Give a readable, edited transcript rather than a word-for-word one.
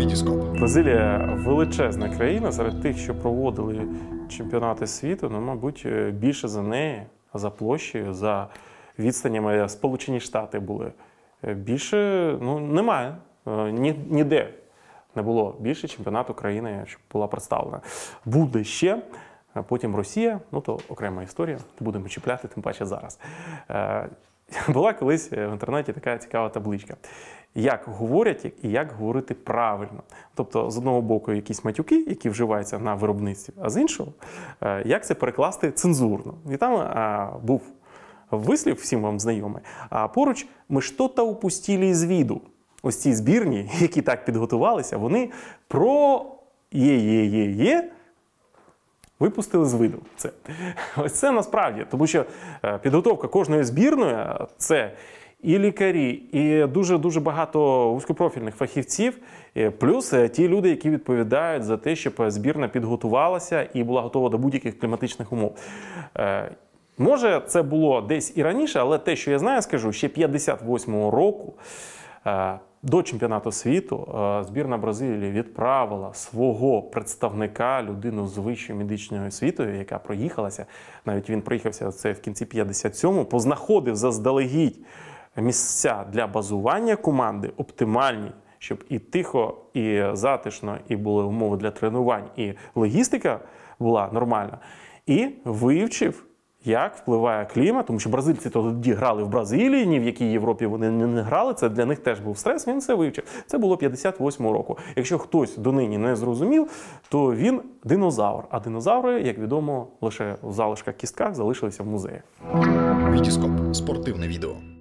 Вітіскоп. Бразилія величезна країна, серед тих, що проводили чемпіонати світу, ну, мабуть, більше за неї, за площею, за відстанями. Сполучені Штати були. Більше, ну, немає. Ніде не було більше чемпіонату країни, щоб була представлена. Буде ще, а потім Росія, ну то окрема історія, будемо чіпляти, тим паче зараз. Була колись в інтернеті така цікава табличка. Як говорять і як говорити правильно. Тобто, з одного боку, якісь матюки, які вживаються на виробництві, а з іншого, як це перекласти цензурно. І там був вислів, всім вам знайомий, а поруч «ми що-то упустили із виду». Ось ці збірні, які так підготувалися, вони про «є-є-є-є» випустили з виду це. Ось це насправді, тому що підготовка кожної збірної – це і лікарі, і дуже-дуже багато вузькопрофільних фахівців, плюс ті люди, які відповідають за те, щоб збірна підготувалася і була готова до будь-яких кліматичних умов. Може, це було десь і раніше, але те, що я знаю, скажу, ще 58-го року до чемпіонату світу збірна Бразилії відправила свого представника, людину з вищою медичною освітою, яка проїхалася, навіть він проїхався це в кінці 57-му, познаходив заздалегідь місця для базування команди оптимальні, щоб і тихо, і затишно, і були умови для тренувань, і логістика була нормальна, і вивчив, як впливає клімат, тому що бразильці тоді грали в Бразилії, ні в якій Європі вони не грали, це для них теж був стрес, він це вивчив. Це було 58-го року. Якщо хтось донині не зрозумів, то він динозавр. А динозаври, як відомо, лише в залишках кістках залишилися в музеї. Вітіскоп. Спортивне відео.